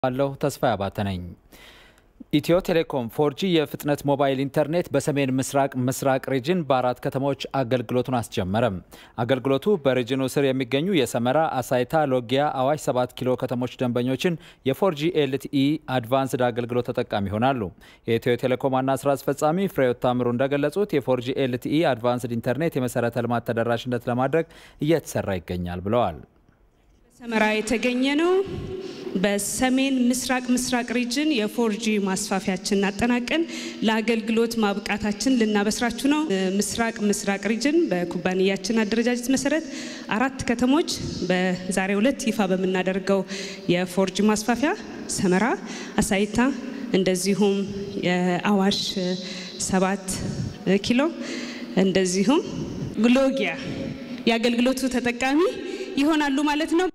አለው ተስፋ ያባተነኝ ኢትዮ ቴሌኮም 4G የፍጥነት ሞባይል ኢንተርኔት በሰሜን ምስራቅ ሪጅን በአራት ከተሞች አገልግሎቱን አስጀመረም። አገልግሎቱ በሪጅኑ ስር የሚገኙ የሰመራ፣ አሳይታ፣ ሎጊያ፣ አዋሽ 7 ኪሎ ከተሞች ደንበኞችን የ4G LTE አድቫንስድ አገልግሎት ተጠቃሚ ይሆናሉ። የኢትዮ ቴሌኮም ዋና ስራ አስፈጻሚ ፍሬህይወት ታምሩ እንደገለጹት የ4G LTE አድቫንስድ ኢንተርኔት የመሰረተ ልማት ተደራሽነት ለማድረግ እየተሰራ ይገኛል ብለዋል። ሰመራ የተገኘ ነው። በሰሜን ምስራቅ ሪጅን የ4G ማስፋፊያችንን አጠናቀን ለአገልግሎት ማብቃታችን ልናበስራችሁ ነው። ምስራቅ ሪጅን በኩባንያችን አደረጃጀት መሰረት አራት ከተሞች በዛሬው ዕለት ይፋ በመናደርገው የ4G ማስፋፊያ ሰመራ፣ አሳይታ እንደዚሁም የአዋሽ 7 ኪሎ እንደዚሁም ሎጊያ የአገልግሎቱ ተጠቃሚ ይሆናሉ ማለት ነው።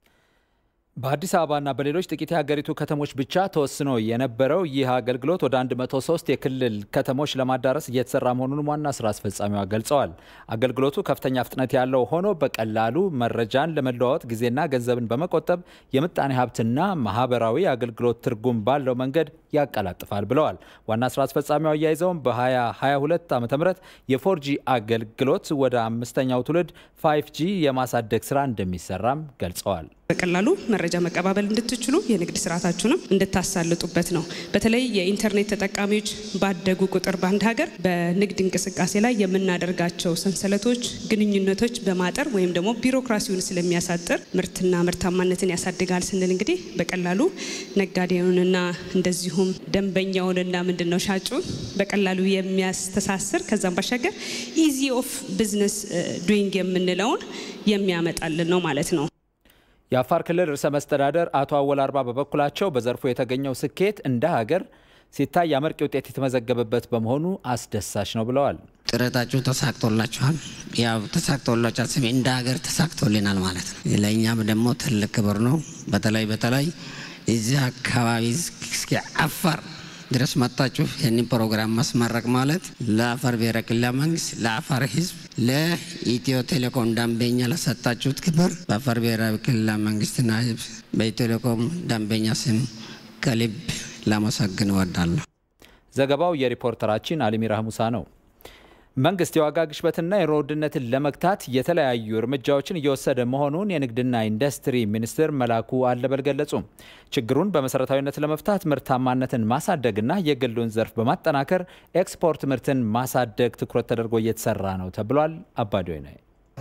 በአዲስ አበባና በሌሎች ጥቂት የሀገሪቱ ከተሞች ብቻ ተወስኖ የነበረው ይህ አገልግሎት ወደ 103 የክልል ከተሞች ለማዳረስ እየተሰራ መሆኑን ዋና ስራ አስፈጻሚዋ ገልጸዋል። አገልግሎቱ ከፍተኛ ፍጥነት ያለው ሆኖ በቀላሉ መረጃን ለመለዋወጥ ጊዜና ገንዘብን በመቆጠብ የምጣኔ ሀብትና ማህበራዊ አገልግሎት ትርጉም ባለው መንገድ ያቀላጥፋል ብለዋል። ዋና ስራ አስፈጻሚዋ አያይዘውም በ2022 ዓ.ም የ4G አገልግሎት ወደ አምስተኛው ትውልድ 5G የማሳደግ ስራ እንደሚሰራም ገልጸዋል። በቀላሉ መረጃ መቀባበል እንድትችሉ የንግድ ስርዓታችሁንም እንድታሳልጡበት ነው። በተለይ የኢንተርኔት ተጠቃሚዎች ባደጉ ቁጥር በአንድ ሀገር በንግድ እንቅስቃሴ ላይ የምናደርጋቸው ሰንሰለቶች ግንኙነቶች በማጠር ወይም ደግሞ ቢሮክራሲውን ስለሚያሳጥር ምርትና ምርታማነትን ያሳድጋል ስንል እንግዲህ በቀላሉ ነጋዴውንና እንደዚሁም ደንበኛውንና ምንድነው ሻጩን በቀላሉ የሚያስተሳስር ከዛም ባሻገር ኢዚ ኦፍ ቢዝነስ ዱይንግ የምንለውን የሚያመጣልን ነው ማለት ነው። የአፋር ክልል ርዕሰ መስተዳደር አቶ አወል አርባ በበኩላቸው በዘርፉ የተገኘው ስኬት እንደ ሀገር ሲታይ አመርቂ ውጤት የተመዘገበበት በመሆኑ አስደሳች ነው ብለዋል። ጥረታችሁ ተሳክቶላችኋል። ያው ተሳክቶላችኋል ስሜ እንደ ሀገር ተሳክቶልናል ማለት ነው። ለኛም ደግሞ ትልቅ ክብር ነው። በተለይ እዚህ አካባቢ እስኪ አፋር ድረስ መጣችሁ ይህንን ፕሮግራም ማስመረቅ ማለት ለአፋር ብሔራዊ ክልላዊ መንግስት፣ ለአፋር ህዝብ፣ ለኢትዮ ቴሌኮም ደንበኛ ለሰጣችሁት ክብር በአፋር ብሔራዊ ክልላዊ መንግስትና ህዝብ በኢትዮ ቴሌኮም ደንበኛ ስም ከልብ ለማመስገን እወዳለሁ። ዘገባው የሪፖርተራችን አሊሚራ ሙሳ ነው። መንግስት የዋጋ ግሽበትና የኑሮ ውድነትን ለመግታት የተለያዩ እርምጃዎችን እየወሰደ መሆኑን የንግድና ኢንዱስትሪ ሚኒስትር መላኩ አለበል ገለጹ። ችግሩን በመሰረታዊነት ለመፍታት ምርታማነትን ማሳደግና የግሉን ዘርፍ በማጠናከር ኤክስፖርት ምርትን ማሳደግ ትኩረት ተደርጎ እየተሰራ ነው ተብሏል። አባዶይ ነው።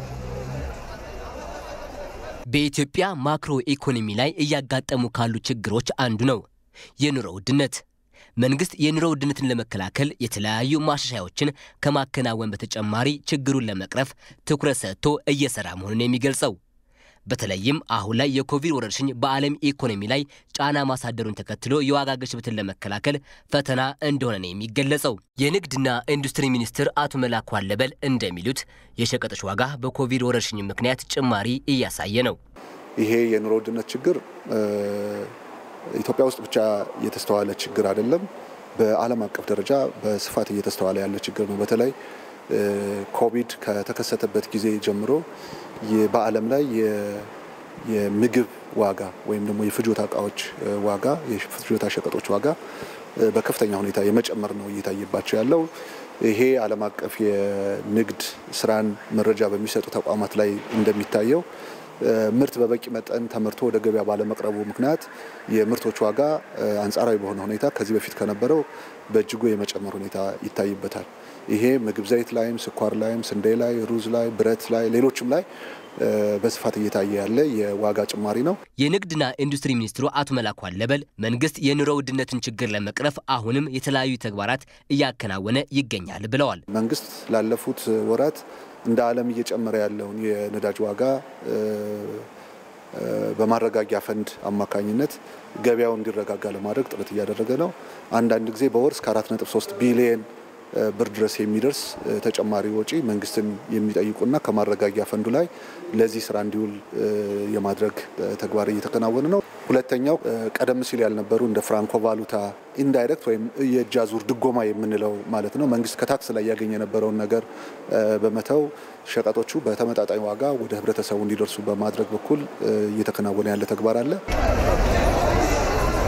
በኢትዮጵያ ማክሮ ኢኮኖሚ ላይ እያጋጠሙ ካሉ ችግሮች አንዱ ነው የኑሮ ውድነት። መንግስት የኑሮ ውድነትን ለመከላከል የተለያዩ ማሻሻያዎችን ከማከናወን በተጨማሪ ችግሩን ለመቅረፍ ትኩረት ሰጥቶ እየሰራ መሆኑን የሚገልጸው በተለይም አሁን ላይ የኮቪድ ወረርሽኝ በዓለም ኢኮኖሚ ላይ ጫና ማሳደሩን ተከትሎ የዋጋ ግሽበትን ለመከላከል ፈተና እንደሆነ ነው የሚገለጸው። የንግድና ኢንዱስትሪ ሚኒስትር አቶ መላኩ አለበል እንደሚሉት የሸቀጦች ዋጋ በኮቪድ ወረርሽኝ ምክንያት ጭማሪ እያሳየ ነው። ይሄ የኑሮ ውድነት ችግር ኢትዮጵያ ውስጥ ብቻ የተስተዋለ ችግር አይደለም። በዓለም አቀፍ ደረጃ በስፋት እየተስተዋለ ያለ ችግር ነው። በተለይ ኮቪድ ከተከሰተበት ጊዜ ጀምሮ በዓለም ላይ የምግብ ዋጋ ወይም ደግሞ የፍጆታ እቃዎች ዋጋ የፍጆታ ሸቀጦች ዋጋ በከፍተኛ ሁኔታ የመጨመር ነው እየታየባቸው ያለው። ይሄ ዓለም አቀፍ የንግድ ስራን መረጃ በሚሰጡ ተቋማት ላይ እንደሚታየው ምርት በበቂ መጠን ተመርቶ ወደ ገበያ ባለመቅረቡ ምክንያት የምርቶች ዋጋ አንጻራዊ በሆነ ሁኔታ ከዚህ በፊት ከነበረው በእጅጉ የመጨመር ሁኔታ ይታይበታል። ይሄ ምግብ ዘይት ላይም፣ ስኳር ላይም፣ ስንዴ ላይ፣ ሩዝ ላይ፣ ብረት ላይ፣ ሌሎችም ላይ በስፋት እየታየ ያለ የዋጋ ጭማሪ ነው። የንግድና ኢንዱስትሪ ሚኒስትሩ አቶ መላኩ አለበል መንግስት የኑሮ ውድነትን ችግር ለመቅረፍ አሁንም የተለያዩ ተግባራት እያከናወነ ይገኛል ብለዋል። መንግስት ላለፉት ወራት እንደ ዓለም እየጨመረ ያለውን የነዳጅ ዋጋ በማረጋጊያ ፈንድ አማካኝነት ገበያው እንዲረጋጋ ለማድረግ ጥረት እያደረገ ነው። አንዳንድ ጊዜ በወር እስከ 4.3 ቢሊዮን ብር ድረስ የሚደርስ ተጨማሪ ወጪ መንግስትን የሚጠይቁና ከማረጋጊያ ፈንዱ ላይ ለዚህ ስራ እንዲውል የማድረግ ተግባር እየተከናወነ ነው። ሁለተኛው ቀደም ሲል ያልነበሩ እንደ ፍራንኮ ቫሉታ ኢንዳይሬክት ወይም የእጅ አዙር ድጎማ የምንለው ማለት ነው። መንግስት ከታክስ ላይ ያገኘ የነበረውን ነገር በመተው ሸቀጦቹ በተመጣጣኝ ዋጋ ወደ ህብረተሰቡ እንዲደርሱ በማድረግ በኩል እየተከናወነ ያለ ተግባር አለ።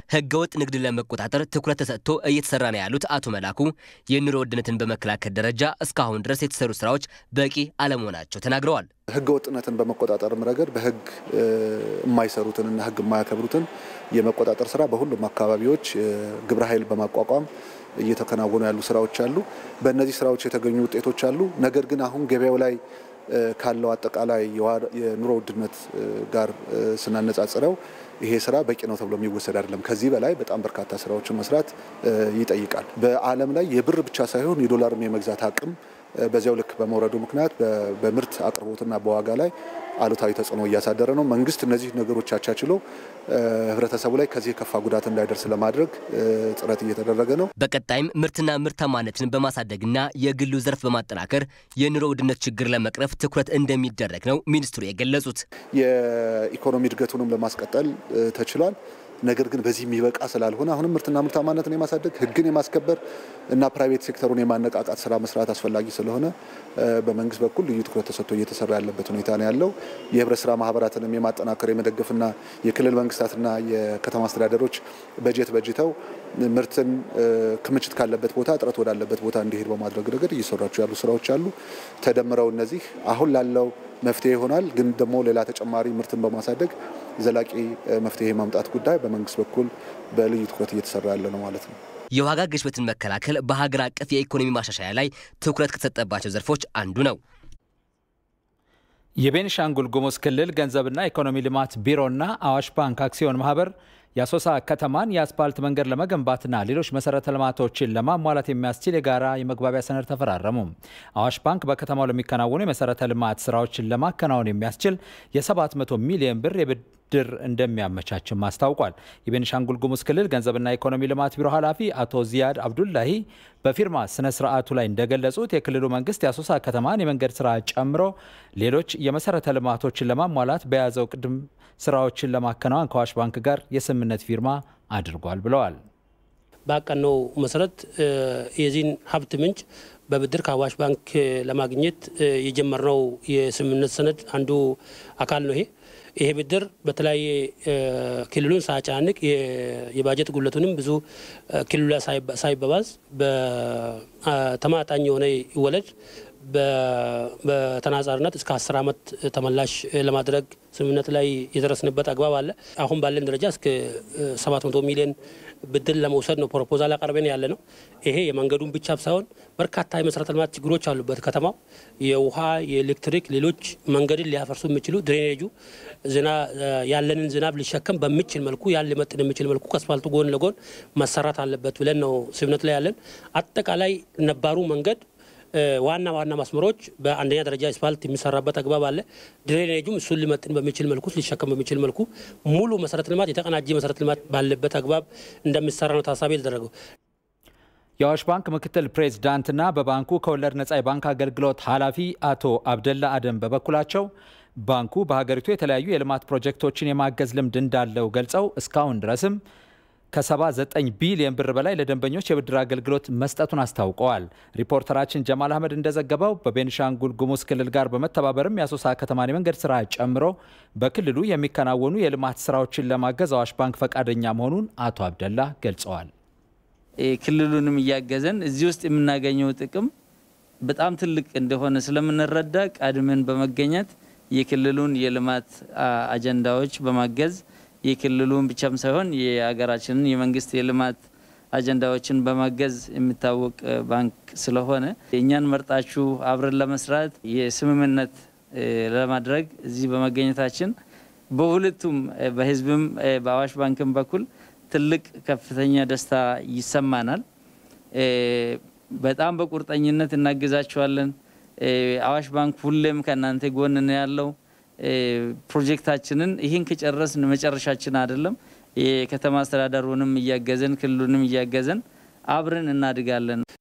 ህገወጥ ንግድን ለመቆጣጠር ትኩረት ተሰጥቶ እየተሰራ ነው ያሉት አቶ መላኩ የኑሮ ውድነትን በመከላከል ደረጃ እስካሁን ድረስ የተሰሩ ስራዎች በቂ አለመሆናቸው ተናግረዋል። ህገወጥነትን በመቆጣጠርም ረገድ በህግ የማይሰሩትንና ህግ የማያከብሩትን የመቆጣጠር ስራ በሁሉም አካባቢዎች ግብረ ኃይል በማቋቋም እየተከናወኑ ያሉ ስራዎች አሉ። በእነዚህ ስራዎች የተገኙ ውጤቶች አሉ። ነገር ግን አሁን ገበያው ላይ ካለው አጠቃላይ የኑሮ ውድነት ጋር ስናነጻጽረው ይሄ ስራ በቂ ነው ተብሎ የሚወሰድ አይደለም። ከዚህ በላይ በጣም በርካታ ስራዎችን መስራት ይጠይቃል። በዓለም ላይ የብር ብቻ ሳይሆን የዶላርም የመግዛት አቅም በዚያው ልክ በመውረዱ ምክንያት በምርት አቅርቦትና በዋጋ ላይ አሉታዊ ተጽዕኖ እያሳደረ ነው። መንግስት እነዚህ ነገሮች አቻችሎ ህብረተሰቡ ላይ ከዚህ የከፋ ጉዳት እንዳይደርስ ለማድረግ ጥረት እየተደረገ ነው። በቀጣይም ምርትና ምርታማነትን በማሳደግና የግሉ ዘርፍ በማጠናከር የኑሮ ውድነት ችግር ለመቅረፍ ትኩረት እንደሚደረግ ነው ሚኒስትሩ የገለጹት። የኢኮኖሚ እድገቱንም ለማስቀጠል ተችሏል። ነገር ግን በዚህ የሚበቃ ስላልሆነ አሁንም ምርትና ምርታማነትን የማሳደግ ህግን የማስከበር እና ፕራይቬት ሴክተሩን የማነቃቃት ስራ መስራት አስፈላጊ ስለሆነ በመንግስት በኩል ልዩ ትኩረት ተሰጥቶ እየተሰራ ያለበት ሁኔታ ነው ያለው። የህብረት ስራ ማህበራትንም የማጠናከር የመደገፍና የክልል መንግስታትና የከተማ አስተዳደሮች በጀት በጅተው ምርትን ክምችት ካለበት ቦታ እጥረት ወዳለበት ቦታ እንዲሄድ በማድረግ ረገድ እየሰራቸው ያሉ ስራዎች አሉ። ተደምረው እነዚህ አሁን ላለው መፍትሄ ይሆናል። ግን ደግሞ ሌላ ተጨማሪ ምርትን በማሳደግ ዘላቂ መፍትሄ ማምጣት ጉዳይ በመንግስት በኩል በልዩ ትኩረት እየተሰራ ያለ ነው ማለት ነው። የዋጋ ግሽበትን መከላከል በሀገር አቀፍ የኢኮኖሚ ማሻሻያ ላይ ትኩረት ከተሰጠባቸው ዘርፎች አንዱ ነው። የቤኒሻንጉል ጉሙዝ ክልል ገንዘብና ኢኮኖሚ ልማት ቢሮና አዋሽ ባንክ አክሲዮን ማህበር የአሶሳ ከተማን የአስፓልት መንገድ ለመገንባትና ሌሎች መሰረተ ልማቶችን ለማሟላት የሚያስችል የጋራ የመግባቢያ ሰነድ ተፈራረሙ። አዋሽ ባንክ በከተማው ለሚከናወኑ የመሰረተ ልማት ስራዎችን ለማከናወን የሚያስችል የ700 ሚሊዮን ብር የብድር እንደሚያመቻችም አስታውቋል። የቤኒሻንጉል ጉሙዝ ክልል ገንዘብና ኢኮኖሚ ልማት ቢሮ ኃላፊ አቶ ዚያድ አብዱላሂ በፊርማ ስነ ስርዓቱ ላይ እንደገለጹት የክልሉ መንግስት የአሶሳ ከተማን የመንገድ ስራ ጨምሮ ሌሎች የመሰረተ ልማቶችን ለማሟላት በያዘው ቅድም ስራዎችን ለማከናወን ከአዋሽ ባንክ ጋር የስምምነት ፊርማ አድርጓል ብለዋል። ባቀነው መሰረት የዚህን ሀብት ምንጭ በብድር ከአዋሽ ባንክ ለማግኘት የጀመርነው የስምምነት ሰነድ አንዱ አካል ነው። ይሄ ብድር በተለያየ ክልሉን ሳያጫንቅ የባጀት ጉለቱንም ብዙ ክልሉ ሳይበባዝ በተማጣኝ የሆነ ወለድ በተናጻሪነት እስከ 10 ዓመት ተመላሽ ለማድረግ ስምምነት ላይ የደረስንበት አግባብ አለ። አሁን ባለን ደረጃ እስከ 700 ሚሊዮን ብድር ለመውሰድ ነው ፕሮፖዛል አቀርበን ያለ ነው። ይሄ የመንገዱን ብቻ ሳይሆን በርካታ የመሰረተ ልማት ችግሮች አሉበት ከተማው የውሃ፣ የኤሌክትሪክ፣ ሌሎች መንገድን ሊያፈርሱ የሚችሉ ድሬኔጁ ያለንን ዝናብ ሊሸከም በሚችል መልኩ ያለ መጥን የሚችል መልኩ ከአስፋልቱ ጎን ለጎን መሰራት አለበት ብለን ነው ስምምነት ላይ ያለን። አጠቃላይ ነባሩ መንገድ ዋና መስመሮች በአንደኛ ደረጃ አስፋልት የሚሰራበት አግባብ አለ። ድሬኔጁም እሱን ሊመጥን በሚችል መልኩ ሊሸከም በሚችል መልኩ ሙሉ መሰረተ ልማት የተቀናጀ መሰረተ ልማት ባለበት አግባብ እንደሚሰራ ነው ታሳቢ የተደረገው። የአዋሽ ባንክ ምክትል ፕሬዝዳንትና በባንኩ ከወለድ ነጻ የባንክ አገልግሎት ኃላፊ አቶ አብደላ አደም በበኩላቸው ባንኩ በሀገሪቱ የተለያዩ የልማት ፕሮጀክቶችን የማገዝ ልምድ እንዳለው ገልጸው እስካሁን ድረስም ከ79 ቢሊዮን ብር በላይ ለደንበኞች የብድር አገልግሎት መስጠቱን አስታውቀዋል። ሪፖርተራችን ጀማል አህመድ እንደዘገበው በቤኒሻንጉል ጉሙዝ ክልል ጋር በመተባበርም የአሶሳ ከተማን የመንገድ ስራ ጨምሮ በክልሉ የሚከናወኑ የልማት ስራዎችን ለማገዝ አዋሽ ባንክ ፈቃደኛ መሆኑን አቶ አብደላ ገልጸዋል። ክልሉንም እያገዘን እዚህ ውስጥ የምናገኘው ጥቅም በጣም ትልቅ እንደሆነ ስለምንረዳ ቀድመን በመገኘት የክልሉን የልማት አጀንዳዎች በማገዝ የክልሉን ብቻም ሳይሆን የሀገራችንን የመንግስት የልማት አጀንዳዎችን በማገዝ የሚታወቅ ባንክ ስለሆነ እኛን መርጣችሁ አብረን ለመስራት የስምምነት ለማድረግ እዚህ በመገኘታችን በሁለቱም በህዝብም በአዋሽ ባንክም በኩል ትልቅ ከፍተኛ ደስታ ይሰማናል። በጣም በቁርጠኝነት እናገዛችኋለን። አዋሽ ባንክ ሁሌም ከናንተ ጎን ነው ያለው። ፕሮጀክታችንን ይሄን ከጨረስን መጨረሻችን አይደለም። የከተማ አስተዳደሩንም እያገዘን ክልሉንም እያገዘን አብረን እናድጋለን።